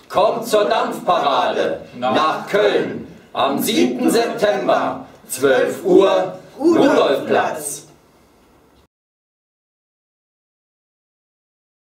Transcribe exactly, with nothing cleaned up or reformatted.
kommt zur Dampfparade nach Köln am siebten September, zwölf Uhr, Rudolfplatz.